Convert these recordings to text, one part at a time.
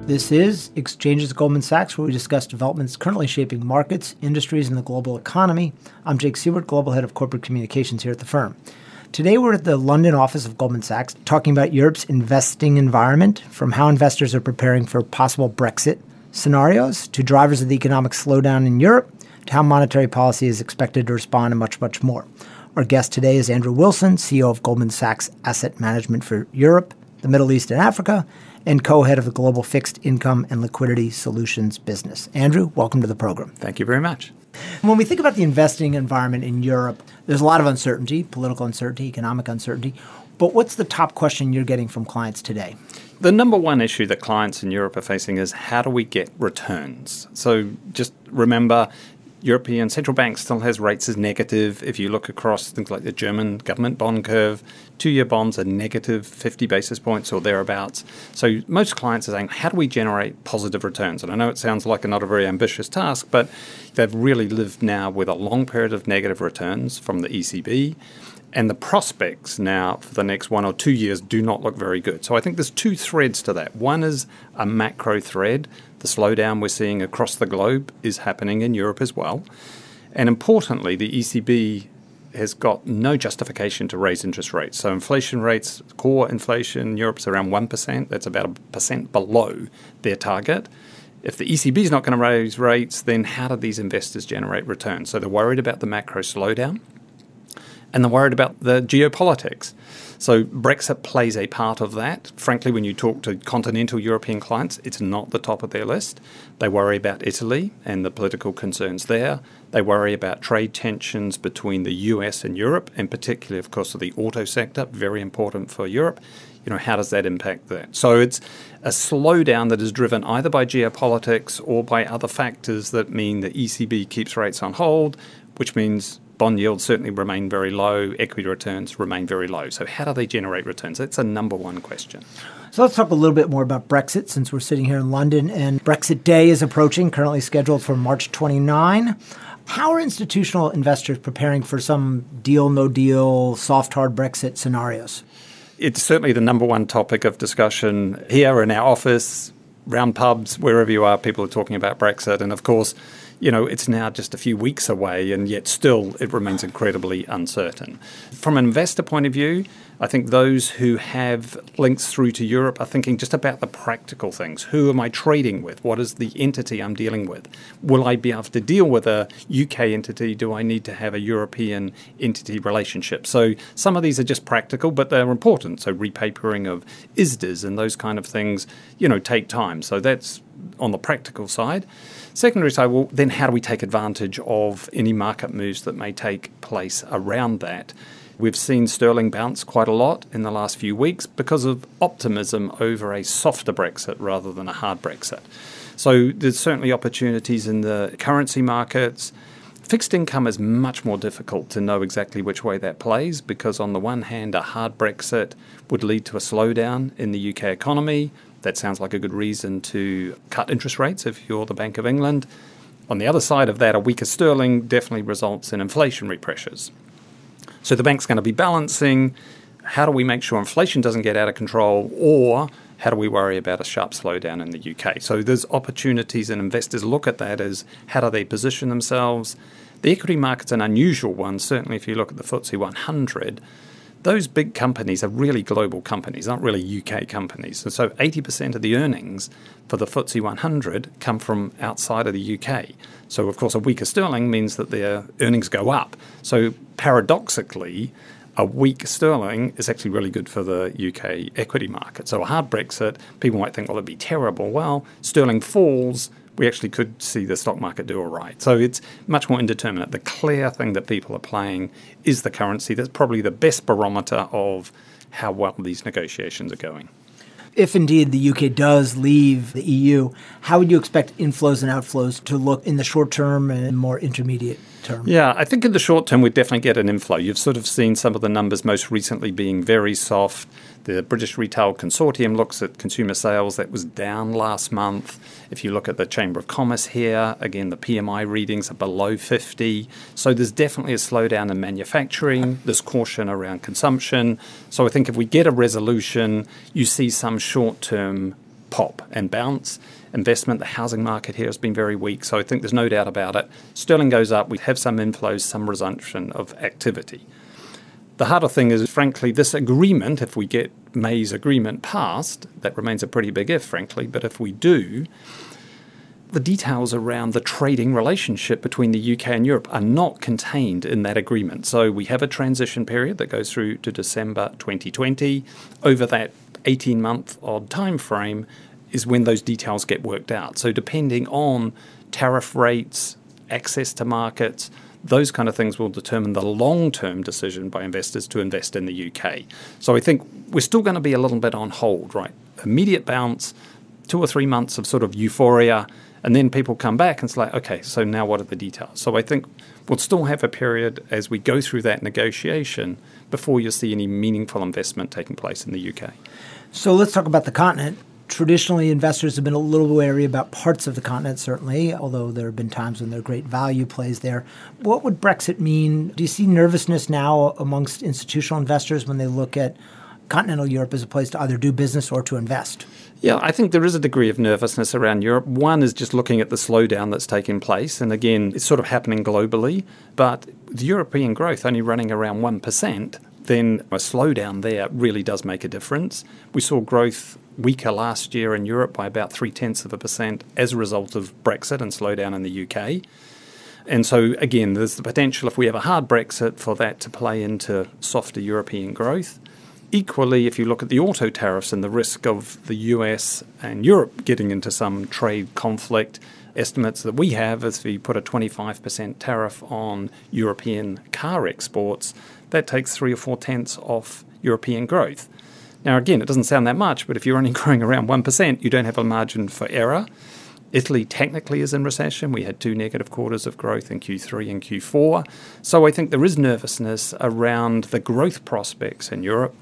This is Exchanges at Goldman Sachs, where we discuss developments currently shaping markets, industries, and the global economy. I'm Jake Siewert, Global Head of Corporate Communications here at the firm. Today, we're at the London office of Goldman Sachs talking about Europe's investing environment, from how investors are preparing for possible Brexit scenarios to drivers of the economic slowdown in Europe, to how monetary policy is expected to respond, and much, much more. Our guest today is Andrew Wilson, CEO of Goldman Sachs Asset Management for Europe, the Middle East, and Africa, and co-head of the Global Fixed Income and Liquidity Solutions business. Andrew, welcome to the program. Thank you very much. When we think about the investing environment in Europe, there's a lot of uncertainty, political uncertainty, economic uncertainty. But what's the top question you're getting from clients today? The number one issue that clients in Europe are facing is how do we get returns? So just remember, European Central Bank still has rates as negative. If you look across things like the German government bond curve, 2-year bonds are negative 50 basis points or thereabouts. So most clients are saying, how do we generate positive returns? And I know it sounds like not a very ambitious task, but they've really lived now with a long period of negative returns from the ECB. And the prospects now for the next 1 or 2 years do not look very good. So I think there's two threads to that. One is a macro thread. The slowdown we're seeing across the globe is happening in Europe as well. And importantly, the ECB has got no justification to raise interest rates. So inflation rates, core inflation in Europe's around 1%. That's about 1% below their target. If the ECB is not going to raise rates, then how do these investors generate returns? So they're worried about the macro slowdown, and they're worried about the geopolitics. So Brexit plays a part of that. Frankly, when you talk to continental European clients, it's not the top of their list. They worry about Italy and the political concerns there. They worry about trade tensions between the US and Europe, and particularly, of course, the auto sector, very important for Europe. You know, how does that impact that? So it's a slowdown that is driven either by geopolitics or by other factors that mean the ECB keeps rates on hold, which means bond yields certainly remain very low, equity returns remain very low. So how do they generate returns? That's a number one question. So let's talk a little bit more about Brexit, since we're sitting here in London and Brexit Day is approaching, currently scheduled for March 29. How are institutional investors preparing for some deal, no deal, soft, hard Brexit scenarios? It's certainly the number one topic of discussion here in our office, round pubs, wherever you are, people are talking about Brexit. And of course, you know, it's now just a few weeks away, and yet still it remains incredibly uncertain. From an investor point of view, I think those who have links through to Europe are thinking just about the practical things. Who am I trading with? What is the entity I'm dealing with? Will I be able to deal with a UK entity? Do I need to have a European entity relationship? So some of these are just practical, but they're important. So repapering of ISDAs and those kind of things, you know, take time. So that's on the practical side. Secondary side, well, then how do we take advantage of any market moves that may take place around that? We've seen sterling bounce quite a lot in the last few weeks because of optimism over a softer Brexit rather than a hard Brexit. So there's certainly opportunities in the currency markets. Fixed income is much more difficult to know exactly which way that plays because on the one hand, a hard Brexit would lead to a slowdown in the UK economy. That sounds like a good reason to cut interest rates if you're the Bank of England. On the other side of that, a weaker sterling definitely results in inflationary pressures. So the bank's going to be balancing, how do we make sure inflation doesn't get out of control, or how do we worry about a sharp slowdown in the UK? So there's opportunities, and investors look at that as how do they position themselves. The equity market's an unusual one. Certainly if you look at the FTSE 100, those big companies are really global companies, aren't really UK companies. And so 80% of the earnings for the FTSE 100 come from outside of the UK. So, of course, a weaker sterling means that their earnings go up. So, paradoxically, a weak sterling is actually really good for the UK equity market. So a hard Brexit, people might think, well, it'd be terrible. Well, sterling falls, we actually could see the stock market do all right. So it's much more indeterminate. The clear thing that people are playing is the currency. That's probably the best barometer of how well these negotiations are going. If indeed the UK does leave the EU, how would you expect inflows and outflows to look in the short term and more intermediate term? Yeah, I think in the short term we'd definitely get an inflow. You've sort of seen some of the numbers most recently being very soft. The British Retail Consortium looks at consumer sales. That was down last month. If you look at the Chamber of Commerce here, again, the PMI readings are below 50. So there's definitely a slowdown in manufacturing. There's caution around consumption. So I think if we get a resolution, you see some short-term pop and bounce. Investment, the housing market here has been very weak, so I think there's no doubt about it. Sterling goes up, we have some inflows, some resumption of activity. The harder thing is, frankly, this agreement, if we get May's agreement passed, that remains a pretty big if, frankly, but if we do, the details around the trading relationship between the UK and Europe are not contained in that agreement. So we have a transition period that goes through to December 2020. Over that 18-month odd time frame is when those details get worked out. So depending on tariff rates, access to markets, those kind of things will determine the long-term decision by investors to invest in the UK. So I think we're still going to be a little bit on hold, right? Immediate bounce, 2 or 3 months of sort of euphoria, and then people come back and it's like, okay, so now what are the details? So I think we'll still have a period as we go through that negotiation before you see any meaningful investment taking place in the UK. So let's talk about the continent. Traditionally, investors have been a little wary about parts of the continent, certainly, although there have been times when there are great value plays there. What would Brexit mean? Do you see nervousness now amongst institutional investors when they look at continental Europe as a place to either do business or to invest? Yeah, I think there is a degree of nervousness around Europe. One is just looking at the slowdown that's taking place. And again, it's sort of happening globally. But the European growth only running around 1%, then a slowdown there really does make a difference. We saw growth weaker last year in Europe by about 0.3% as a result of Brexit and slowdown in the UK. And so, again, there's the potential, if we have a hard Brexit, for that to play into softer European growth. Equally, if you look at the auto tariffs and the risk of the US and Europe getting into some trade conflict, estimates that we have is if you put a 25% tariff on European car exports, that takes 3 or 4 tenths off European growth. Now, again, it doesn't sound that much, but if you're only growing around 1%, you don't have a margin for error. Italy technically is in recession. We had 2 negative quarters of growth in Q3 and Q4. So I think there is nervousness around the growth prospects in Europe.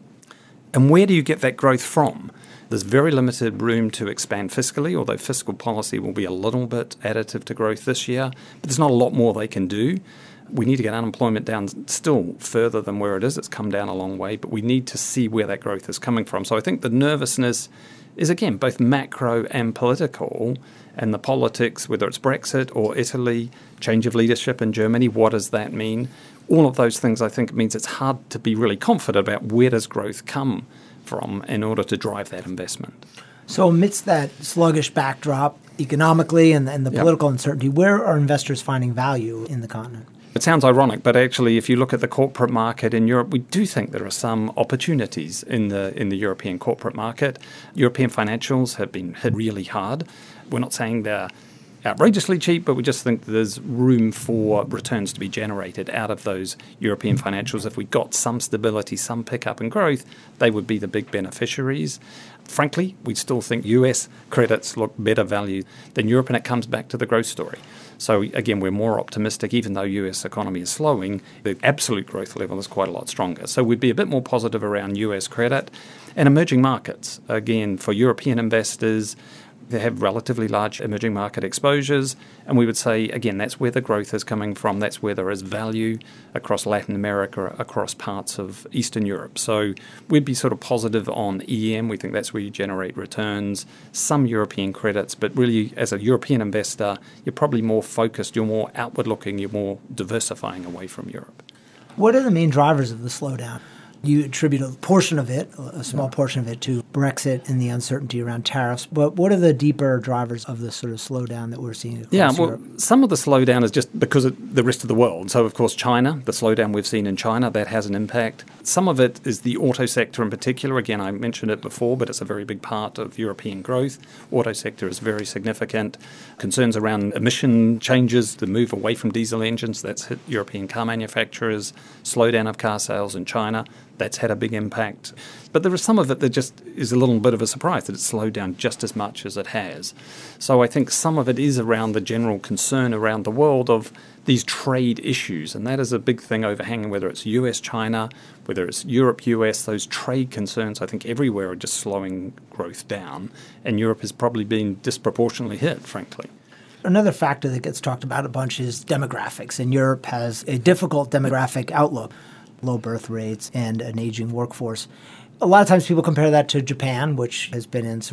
And where do you get that growth from? There's very limited room to expand fiscally, although fiscal policy will be a little bit additive to growth this year. But there's not a lot more they can do. We need to get unemployment down still further than where it is. It's come down a long way, but we need to see where that growth is coming from. So I think the nervousness is, again, both macro and political, and the politics, whether it's Brexit or Italy, change of leadership in Germany, what does that mean? All of those things, I think, means it's hard to be really confident about where does growth come from in order to drive that investment. So amidst that sluggish backdrop economically and the political uncertainty, where are investors finding value in the continent? It sounds ironic, but actually, if you look at the corporate market in Europe, we do think there are some opportunities in the European corporate market. European financials have been hit really hard. We're not saying they're outrageously cheap, but we just think there's room for returns to be generated out of those European financials. If we got some stability, some pickup in growth, they would be the big beneficiaries. Frankly, we still think US credits look better value than Europe, and it comes back to the growth story. So again, we're more optimistic, even though US economy is slowing, the absolute growth level is quite a lot stronger. So we'd be a bit more positive around US credit and emerging markets. Again, for European investors, they have relatively large emerging market exposures. And we would say, again, that's where the growth is coming from. That's where there is value across Latin America, across parts of Eastern Europe. So we'd be sort of positive on EM. We think that's where you generate returns, some European credits. But really, as a European investor, you're probably more focused, you're more outward looking, you're more diversifying away from Europe. What are the main drivers of the slowdown? You attribute a portion of it, a small portion of it, to Brexit and the uncertainty around tariffs. But what are the deeper drivers of the sort of slowdown that we're seeing across Europe? Some of the slowdown is just because of the rest of the world. So, of course, China, the slowdown we've seen in China, that has an impact. Some of it is the auto sector in particular. Again, I mentioned it before, but it's a very big part of European growth. Auto sector is very significant. Concerns around emission changes, the move away from diesel engines, that's hit European car manufacturers. Slowdown of car sales in China, that's had a big impact. But there is some of it that just is a little bit of a surprise that it's slowed down just as much as it has. So I think some of it is around the general concern around the world of these trade issues. And that is a big thing overhanging, whether it's US-China, whether it's Europe-US, those trade concerns, I think everywhere are just slowing growth down. And Europe has probably been disproportionately hit, frankly. Another factor that gets talked about a bunch is demographics. And Europe has a difficult demographic outlook, low birth rates and an aging workforce. A lot of times people compare that to Japan, which has been in sort of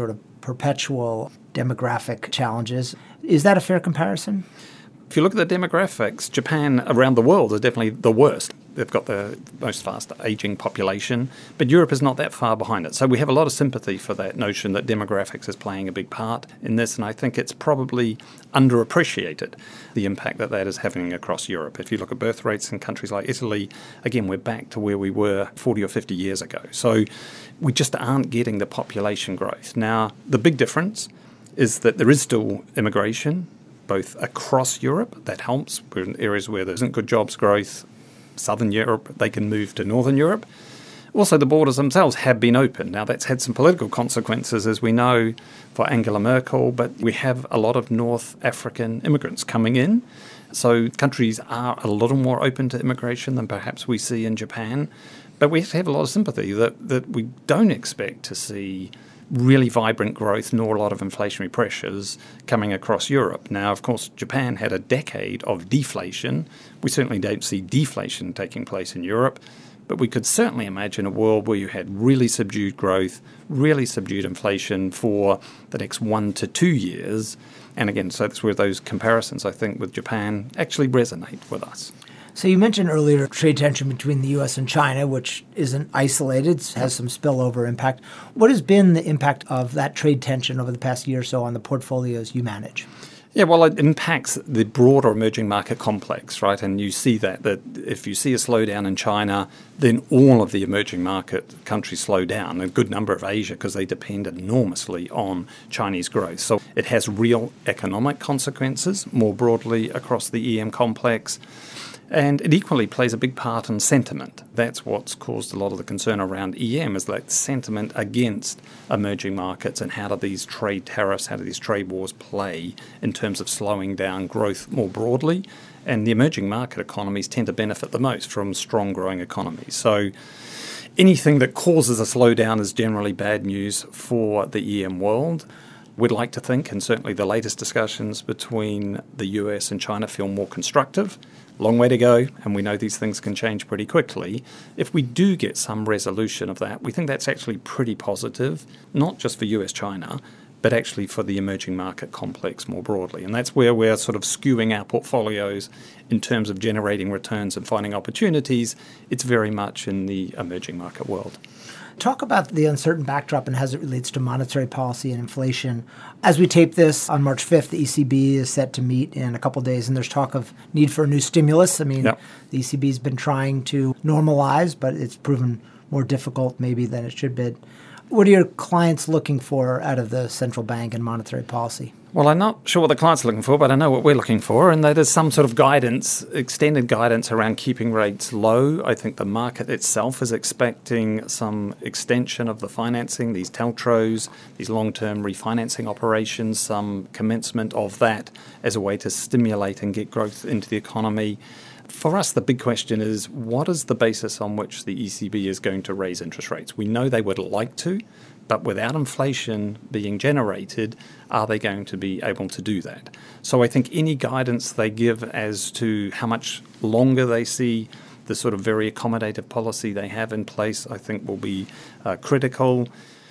perpetual demographic challenges. Is that a fair comparison? If you look at the demographics, Japan around the world is definitely the worst. They've got the most fast aging population, but Europe is not that far behind it. So we have a lot of sympathy for that notion that demographics is playing a big part in this, and I think it's probably underappreciated, the impact that that is having across Europe. If you look at birth rates in countries like Italy, again, we're back to where we were 40 or 50 years ago. So we just aren't getting the population growth. Now, the big difference is that there is still immigration, both across Europe. That helps. We're in areas where there isn't good jobs growth. Southern Europe, they can move to Northern Europe. Also, the borders themselves have been open. Now, that's had some political consequences, as we know, for Angela Merkel, but we have a lot of North African immigrants coming in. So countries are a little more open to immigration than perhaps we see in Japan. But we have a lot of sympathy that we don't expect to see really vibrant growth nor a lot of inflationary pressures coming across Europe. Now, of course, Japan had a decade of deflation. We certainly don't see deflation taking place in Europe, but we could certainly imagine a world where you had really subdued growth, really subdued inflation for the next 1 to 2 years. And again, so that's where those comparisons, I think, with Japan actually resonate with us. So you mentioned earlier trade tension between the U.S. and China, which isn't isolated, has some spillover impact. What has been the impact of that trade tension over the past year or so on the portfolios you manage? Yeah, well, it impacts the broader emerging market complex, right? And you see that if you see a slowdown in China, then all of the emerging market countries slow down, a good number of Asia, because they depend enormously on Chinese growth. So it has real economic consequences more broadly across the EM complex. And it equally plays a big part in sentiment. That's what's caused a lot of the concern around EM, is that sentiment against emerging markets and how do these trade tariffs, how do these trade wars play in terms of slowing down growth more broadly. And the emerging market economies tend to benefit the most from strong growing economies. So anything that causes a slowdown is generally bad news for the EM world. We'd like to think, and certainly the latest discussions between the US and China feel more constructive. Long way to go, and we know these things can change pretty quickly. If we do get some resolution of that, we think that's actually pretty positive, not just for US-China, but actually for the emerging market complex more broadly. And that's where we're sort of skewing our portfolios in terms of generating returns and finding opportunities. It's very much in the emerging market world. Talk about the uncertain backdrop and how it relates to monetary policy and inflation. As we tape this on March 5th, the ECB is set to meet in a couple of days, and there's talk of need for a new stimulus. I mean, The ECB has been trying to normalize, but it's proven more difficult maybe than it should be. What are your clients looking for out of the central bank and monetary policy? Well, I'm not sure what the clients are looking for, but I know what we're looking for, and that is some sort of guidance, extended guidance around keeping rates low. I think the market itself is expecting some extension of the financing, these TLTROs, these long-term refinancing operations, some commencement of that as a way to stimulate and get growth into the economy. For us, the big question is, what is the basis on which the ECB is going to raise interest rates? We know they would like to, but without inflation being generated, are they going to be able to do that? So I think any guidance they give as to how much longer they see the sort of very accommodative policy they have in place, I think will be critical.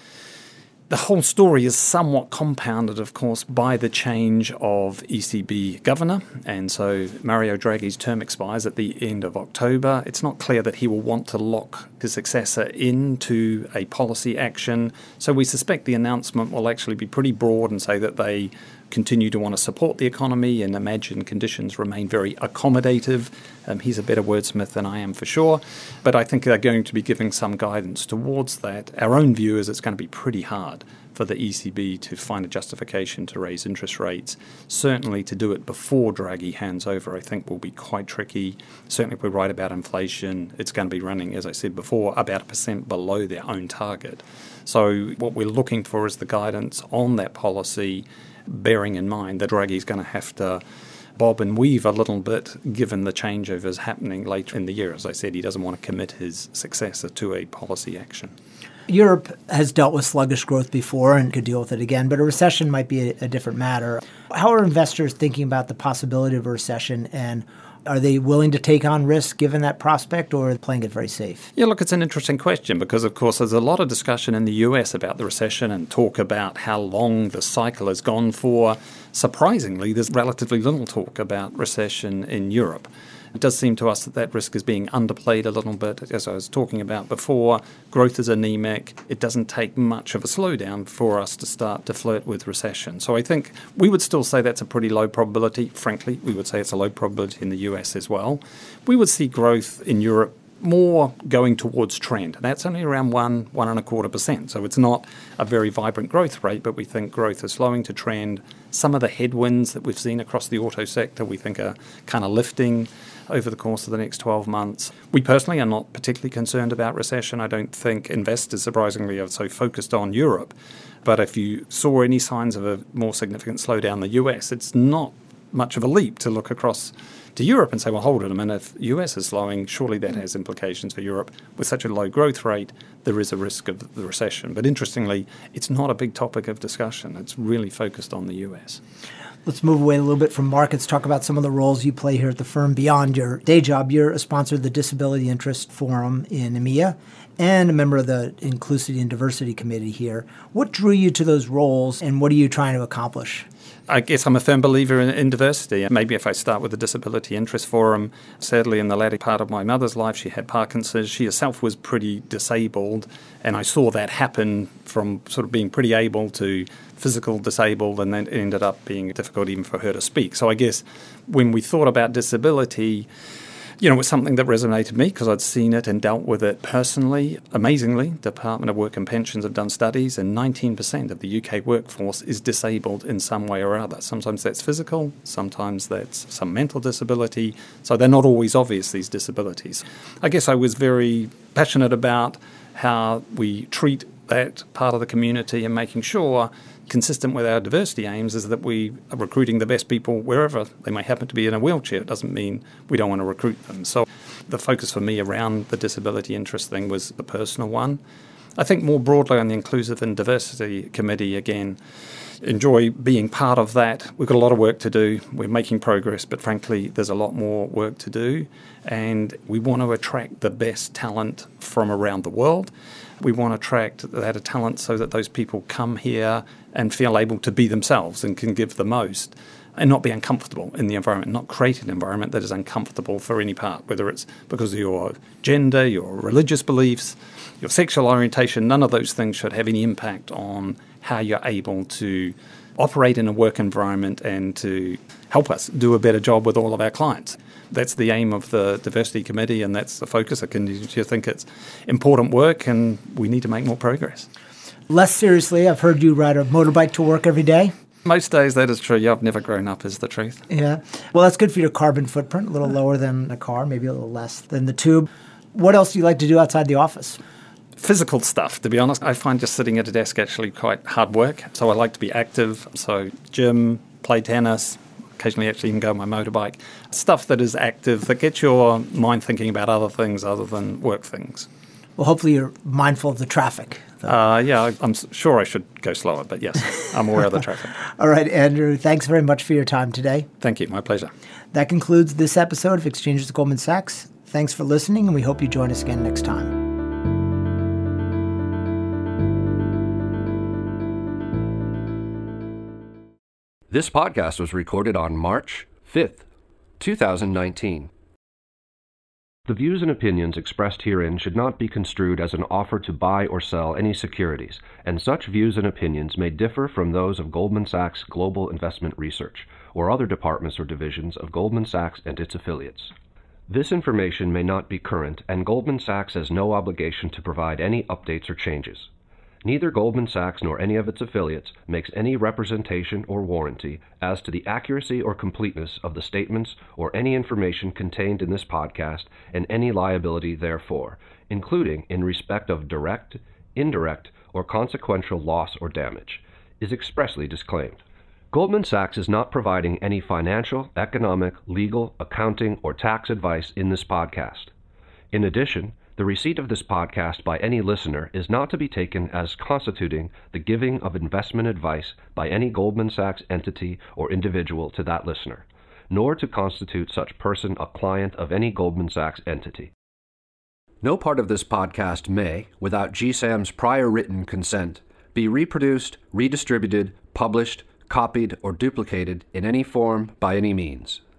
The whole story is somewhat compounded, of course, by the change of ECB governor. And so Mario Draghi's term expires at the end of October. It's not clear that he will want to lock his successor into a policy action. So we suspect the announcement will actually be pretty broad and say that they continue to want to support the economy and imagine conditions remain very accommodative. He's a better wordsmith than I am for sure, but I think they're going to be giving some guidance towards that. Our own view is it's going to be pretty hard for the ECB to find a justification to raise interest rates. Certainly to do it before Draghi hands over, I think will be quite tricky. Certainly if we're right about inflation, it's going to be running, as I said before, about 1% below their own target. So what we're looking for is the guidance on that policy, bearing in mind that Draghi is going to have to bob and weave a little bit given the changeovers happening later in the year. As I said, he doesn't want to commit his successor to a policy action. Europe has dealt with sluggish growth before and could deal with it again, but a recession might be a different matter. How are investors thinking about the possibility of a recession, and Are they willing to take on risk given that prospect, or are they playing it very safe? Yeah, look, it's an interesting question because, of course, there's a lot of discussion in the US about the recession and talk about how long the cycle has gone for. Surprisingly, there's relatively little talk about recession in Europe. It does seem to us that that risk is being underplayed a little bit. As I was talking about before, growth is anemic. It doesn't take much of a slowdown for us to start to flirt with recession. So I think we would still say that's a pretty low probability. Frankly, we would say it's a low probability in the US as well. We would see growth in Europe more going towards trend. And that's only around 1.25%. So it's not a very vibrant growth rate, but we think growth is slowing to trend. Some of the headwinds that we've seen across the auto sector we think are kind of lifting over the course of the next 12 months. We personally are not particularly concerned about recession. I don't think investors, surprisingly, are so focused on Europe. But if you saw any signs of a more significant slowdown in the US, it's not much of a leap to look across to Europe and say, well, hold it a minute, if the US is slowing, surely that has implications for Europe. With such a low growth rate, there is a risk of the recession. But interestingly, it's not a big topic of discussion. It's really focused on the US. Let's move away a little bit from markets, talk about some of the roles you play here at the firm beyond your day job. You're a sponsor of the Disability Interest Forum in EMEA and a member of the Inclusivity and Diversity Committee here. What drew you to those roles, and what are you trying to accomplish? I guess I'm a firm believer in diversity. Maybe if I start with the Disability Interest Forum, sadly in the latter part of my mother's life, she had Parkinson's. She herself was pretty disabled, and I saw that happen from sort of being pretty able to physical disabled, and then it ended up being difficult even for her to speak. So I guess when we thought about disability, it was something that resonated with me because I'd seen it and dealt with it personally. Amazingly, the Department of Work and Pensions have done studies, and 19% of the UK workforce is disabled in some way or other. Sometimes that's physical, sometimes that's some mental disability. So they're not always obvious, these disabilities. I guess I was very passionate about how we treat that part of the community and making sure, consistent with our diversity aims, is that we are recruiting the best people wherever they may happen to be in a wheelchair. It doesn't mean we don't want to recruit them. So the focus for me around the disability interest thing was a personal one. I think more broadly on the Inclusive and Diversity Committee, again, enjoy being part of that. We've got a lot of work to do. We're making progress, but frankly, there's a lot more work to do. And we want to attract the best talent from around the world. We want to attract that talent so that those people come here and feel able to be themselves and can give the most and not be uncomfortable in the environment, not create an environment that is uncomfortable for any part, whether it's because of your gender, your religious beliefs, your sexual orientation. None of those things should have any impact on how you're able to operate in a work environment and to help us do a better job with all of our clients. That's the aim of the Diversity Committee, and that's the focus. I continue to think it's important work, and we need to make more progress. Less seriously, I've heard you ride a motorbike to work every day. Most days that is true. Yeah, I've never grown up, is the truth. Yeah. Well, that's good for your carbon footprint, a little lower than a car, maybe a little less than the tube. What else do you like to do outside the office? Physical stuff, to be honest. I find just sitting at a desk actually quite hard work. So I like to be active. So gym, play tennis, occasionally actually even go on my motorbike. Stuff that is active, that gets your mind thinking about other things other than work things. Well, hopefully you're mindful of the traffic. Yeah, I'm sure I should go slower, but yes, I'm aware of the traffic. All right, Andrew, thanks very much for your time today. Thank you. My pleasure. That concludes this episode of Exchanges with Goldman Sachs. Thanks for listening, and we hope you join us again next time. This podcast was recorded on March 5th, 2019. The views and opinions expressed herein should not be construed as an offer to buy or sell any securities, and such views and opinions may differ from those of Goldman Sachs Global Investment Research or other departments or divisions of Goldman Sachs and its affiliates. This information may not be current, and Goldman Sachs has no obligation to provide any updates or changes. Neither Goldman Sachs nor any of its affiliates makes any representation or warranty as to the accuracy or completeness of the statements or any information contained in this podcast and any liability therefor, including in respect of direct, indirect, or consequential loss or damage, is expressly disclaimed. Goldman Sachs is not providing any financial, economic, legal, accounting, or tax advice in this podcast. In addition, the receipt of this podcast by any listener is not to be taken as constituting the giving of investment advice by any Goldman Sachs entity or individual to that listener. nor to constitute such person a client of any Goldman Sachs entity. No part of this podcast may, without GSAM's prior written consent, be reproduced, redistributed, published, copied, or duplicated in any form by any means.